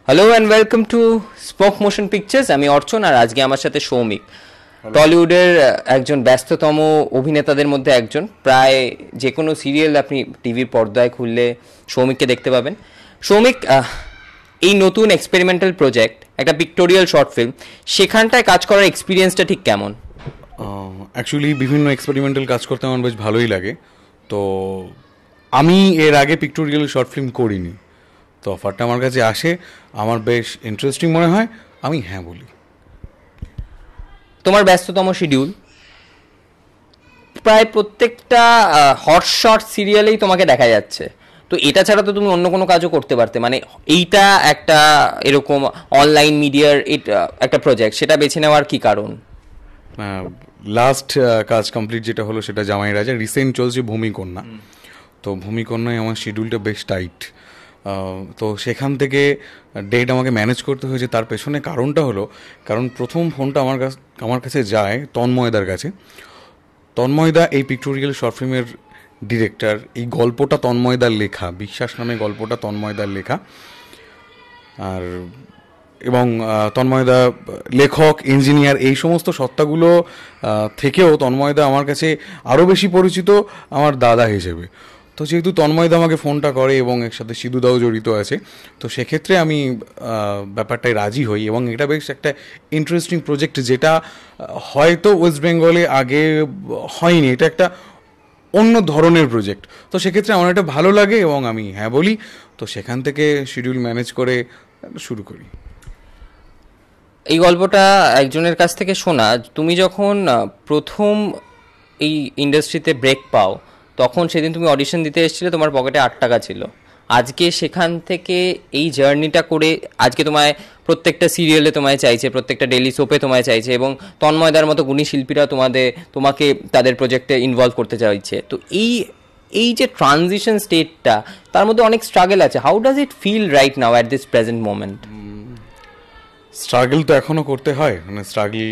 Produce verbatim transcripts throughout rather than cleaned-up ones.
Hello and welcome to spoke motion pictures. আমি অর্চন, আর আজকে আমার সাথে সৌমিক, টলিউডের একজন ব্যস্ততম অভিনেতাদের মধ্যে একজন। প্রায় যে কোনো সিরিয়াল আপনি টিভির পর্দায় খুললে সৌমিককে দেখতে পাবেন। সৌমিক, এই নতুন এক্সপেরিমেন্টাল প্রজেক্ট, একটা পিক্টোরিয়াল শর্ট ফিল্ম, সেখানটায় কাজ করার এক্সপিরিয়েন্সটা ঠিক কেমন? অ্যাকচুয়ালি বিভিন্ন এক্সপেরিমেন্টাল কাজ করতে আমার বেশ ভালোই লাগে। তো আমি এর আগে পিক্টোরিয়াল শর্ট ফিল্ম করিনি, তো অফারটা আমার কাছে আসে, আমার বেশ ইন্টারেস্টিং মনে হয়, আমি হ্যাঁ বলি। তোমার ব্যস্ততম শিডিউল, প্রায় প্রত্যেকটা হট শর্ট সিরিয়ালেই তোমাকে দেখা যাচ্ছে, তো এটা ছাড়া তো তুমি অন্য কোনো কাজও করতে পারতে। মানে এইটা একটা এরকম অনলাইন মিডিয়ার একটা প্রজেক্ট, সেটা বেছে নেওয়ার কি কারণ? লাস্ট কাজ কমপ্লিট যেটা হলো সেটা জামাই রাজা, রিসেন্ট চলছে ভূমিকন্যা। তো ভূমিকন্যায় আমার শিডিউলটা বেশ টাইট, তো সেখান থেকে ডেট আমাকে ম্যানেজ করতে হয়েছে। তার পেছনে কারণটা হলো, কারণ প্রথম ফোনটা আমার কাছে আমার কাছে যায় তন্ময়দার কাছে। তন্ময়দা এই পিক্টোরিয়াল শর্ট ফিল্মের ডিরেক্টর। এই গল্পটা তন্ময়দার লেখা, বিশ্বাস নামে গল্পটা তন্ময়দার লেখা। আর এবং তন্ময়দা লেখক, ইঞ্জিনিয়ার, এই সমস্ত সত্তাগুলো থেকেও তন্ময়দা আমার কাছে আরও বেশি পরিচিত আমার দাদা হিসেবে। তো যেহেতু তন্ময়দা আমাকে ফোনটা করে এবং এর সাথে সিধুদাও জড়িত আছে, তো সেক্ষেত্রে আমি ব্যাপারটায় রাজি হই। এবং এটা বেশ একটা ইন্টারেস্টিং প্রজেক্ট, যেটা হয়তো ওয়েস্ট বেঙ্গলে আগে হয়নি। এটা একটা অন্য ধরনের প্রজেক্ট, তো সেক্ষেত্রে আমার এটা ভালো লাগে এবং আমি হ্যাঁ বলি। তো সেখান থেকে শিডিউল ম্যানেজ করে শুরু করি। এই গল্পটা একজনের কাছ থেকে শোনা। তুমি যখন প্রথম এই ইন্ডাস্ট্রিতে ব্রেক পাও, তখন সেদিন তুমি অডিশন দিতে এসেছিলে, তোমার পকেটে আট টাকা ছিল। আজকে সেখান থেকে এই জার্নিটা করে আজকে তোমায় প্রত্যেকটা সিরিয়ালে তোমায় চাইছে, প্রত্যেকটা ডেইলি সোপে তোমায় চাইছে, এবং তন্ময়দার মতো গুণী শিল্পীরা তোমাদের তোমাকে তাদের প্রজেক্টে ইনভলভ করতে চাইছে। তো এই এই যে ট্রানজিশন স্টেটটা, তার মধ্যে অনেক স্ট্রাগল আছে। How does it feel right now at this present moment? Struggle তো এখনও করতে হয়, মানে স্ট্রাগল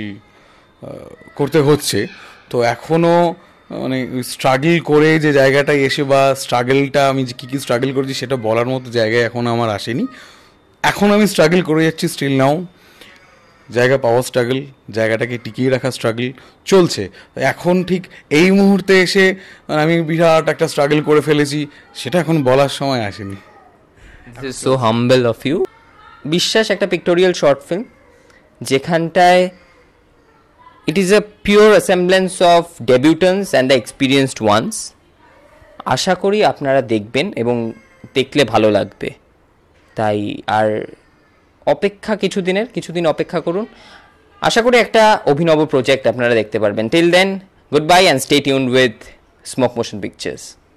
করতে হচ্ছে। তো এখনও মানে স্ট্রাগল করে যে জায়গাটায় এসে, বা স্ট্রাগলটা আমি যে কী কী স্ট্রাগল করেছি সেটা বলার মতো জায়গায় এখনও আমার আসেনি। এখন আমি স্ট্রাগল করে যাচ্ছি, স্টিল নাও জায়গা পাওয়া স্ট্রাগল, জায়গাটাকে টিকিয়ে রাখা স্ট্রাগল চলছে। এখন ঠিক এই মুহূর্তে এসে আমি বিরাট একটা স্ট্রাগল করে ফেলেছি, সেটা এখন বলার সময় আসেনি। So humble of you. বিশ্বাস একটা পিক্টোরিয়াল শর্ট ফিল্ম, যেখানটায় it is a pure assemblance of debutantes and the experienced ones. আশা করি আপনারা দেখবেন এবং দেখলে ভালো লাগবে। তাই আর অপেক্ষা কিছুদিনের কিছুদিন অপেক্ষা করুন। আশা করি একটা অভিনব প্রজেক্ট আপনারা দেখতে পারবেন। Till then, goodbye and stay tuned with smoke motion pictures.